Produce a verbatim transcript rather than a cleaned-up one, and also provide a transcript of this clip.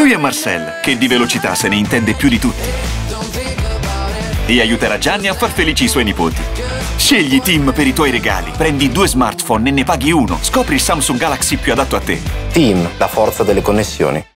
Lui è Marcel, che di velocità se ne intende più di tutti. E aiuterà Gianni a far felici i suoi nipoti. Scegli Team per i tuoi regali. Prendi due smartphone e ne paghi uno. Scopri il Samsung Galaxy più adatto a te. Team, la forza delle connessioni.